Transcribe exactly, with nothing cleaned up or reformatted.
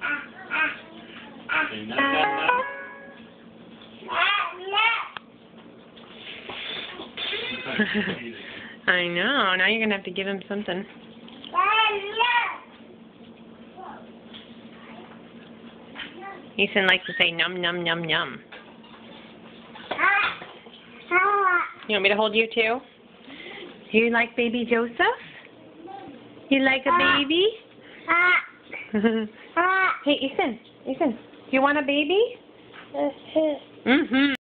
Say num, num, num. I know. Now you're going to have to give him something. Easton likes to say num, num, num, num. You want me to hold you too? You like baby Joseph? You like a baby? Hey, Easton, Easton, do you want a baby? Mm-hmm.